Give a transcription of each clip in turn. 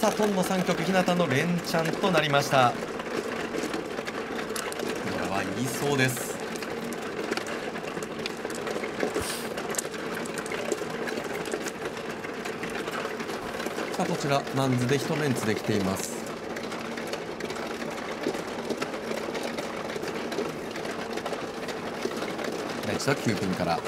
さあトンの3曲、日向の連チャンとなりました。これは言いそうです。さあこちらマンズで1メンツできています。第1は9ピンから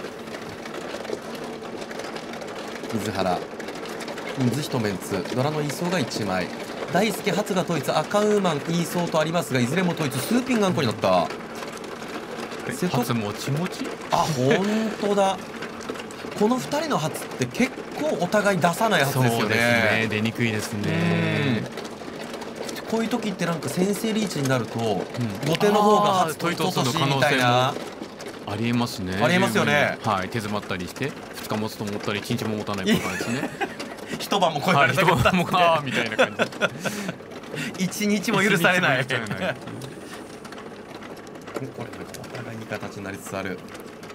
水原、水1メンツ、ドラのイーソーが1枚、大輔初が統一、赤ウーマンイーソーとありますが、いずれも統一、数ピン頑固になった。 初もちもち、 あ、本当だ。この2人の初って結構お互い出さない初ですよね。 そうですね、出にくいですね。 こういう時ってなんか先制リーチになると、後手の方が初と一年みたいな、 ありえますね。 ありえますよね。 はい、手詰まったりして2日持つと思ったり1日も持たないパターンですね。 一晩も超えられなかったみたいな感じ。一日も許されない。これなんかお互いに形になりつつある。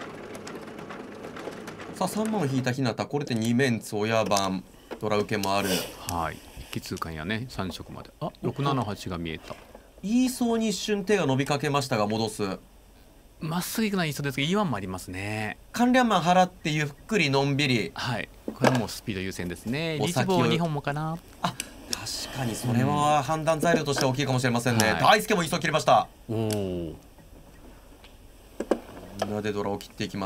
さあ3万を引いた日向、これで2メンツ親番ドラ受けもある。 はい、一気通貫やね、3色まで。あ、678が見えた。 言いそうに一瞬手が伸びかけましたが戻す。 まっすぐいくのはいいそうですけど E1 もありますね。 関連マン払ってゆっくりのんびり。 はい、これはもうスピード優先ですね。リーチ棒2本もかな。 あ、確かにそれは判断材料として大きいかもしれませんね。 はい、 大輔も急切りました。 おお、 みんなでドラを切っていきます。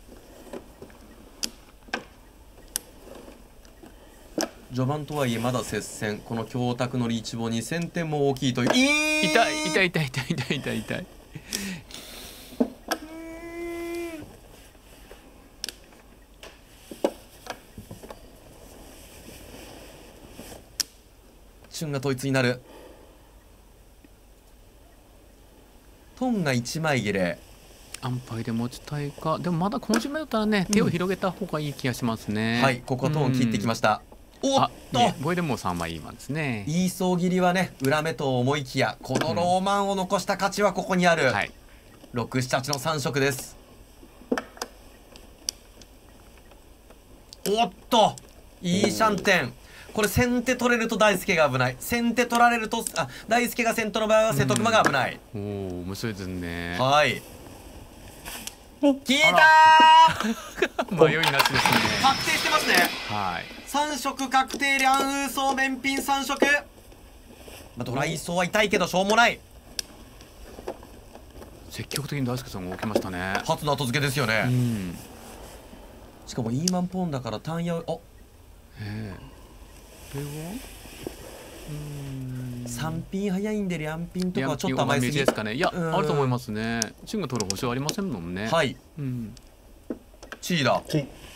序盤とはいえまだ接戦。この強卓のリーチ棒2000点も大きいという。 痛い痛い痛い痛い痛い痛い痛い。 春が統一になる。トンが1枚切れ。 安牌で持ちたいか。でもまだこの順目だったらね、手を広げた方がいい気がしますね。 はい、ここはトーン切ってきました。おっと、 これでもう3枚いいマンですね。 イーソー切りはね、裏目と思いきや、このローマンを残した価値はここにある。はい、6、7、8の3色です。おっと、いいシャンテン。これ先手取れると大輔が危ない。先手取られると、あ、大輔が先頭の場合は瀬戸熊が危ない。 おお、面白いですね。 はい。聞いたー。迷いなしですね。 確定してますね。 はい。 3色確定、リャンウーソー面品3色。まあ、ドライソーは痛いけどしょうもない。 積極的に大輔さんが起きましたね。 初の後付けですよね。しかもイーマンポンだから単や、お。これは3ピン早いんで、リャンピンとかはちょっと甘いすぎですかね。いや、あると思いますね。チンが取る保証ありませんもんね。 はい。チーだ。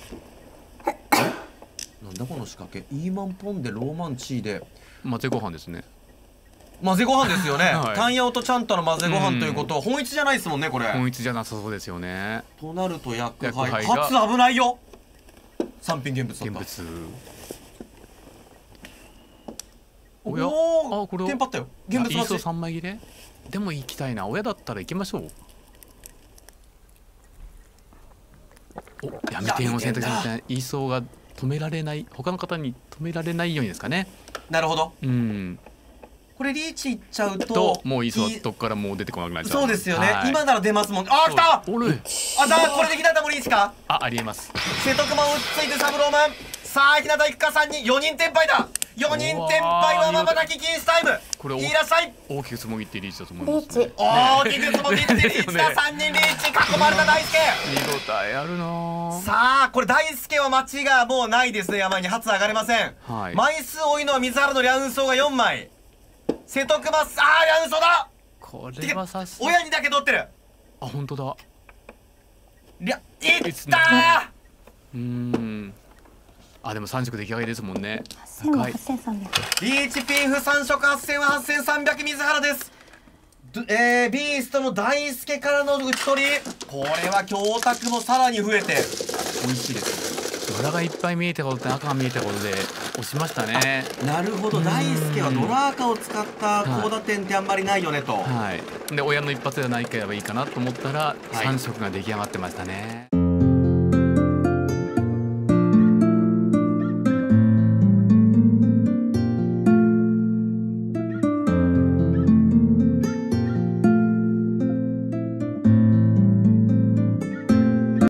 なんだこの仕掛け。イーマンポンでローマンチーで混ぜご飯ですね。 混ぜご飯ですよね。タンヤオとチャンタの混ぜご飯ということは本一じゃないですもんね、これ。 本一じゃなさそうですよね。 となると薬杯。初危ないよ。3品現物だった。 現物。 おお、 あ、これテンパったよ。現物イーソー3枚切れ。でも行きたいな。親だったら行きましょう。お、闇点を選択して、イーソーが止められない、他の方に止められないようにですかね。 なるほど。 うん。 これリーチいっちゃうともうイーソーはどっからもう出てこなくなっちゃう。 そうですよね。今なら出ますもん。あ、来た。あ、これで日向もリーチか。 ありえます。 瀬戸熊を打っついてサブローマン。さあ日向行くか。3人、4人転敗だ。4人転敗はまばたき禁止タイム。 これいらっしゃい。 大きくつもぎってリーチだと思います。 大きくつもぎってリーチだ。3人リーチ、囲まれた大輔。 見応えあるな。 さあこれ大輔は待ちがもうないですね。山に初上がれません。枚数多いのは水原のリャンソーが4枚。瀬戸熊、あーリャンソーだ。 これはさす親にだけ取ってる。 あ、本当だ。 いったー。あ、でも3色出来上がりですもんね。 高い。 リーチピンフ3色8000は8300水原です。ビーストの大輔からの打ち取り。これは強卓もさらに増えて美味しいです。 ドラがいっぱい見えたことと赤が見えたことで押しましたね。 なるほど。大輔はドラ赤を使った高打点ってあんまりないよねと。 はい。で親の一発でないければいいかなと思ったら3色が出来上がってましたね。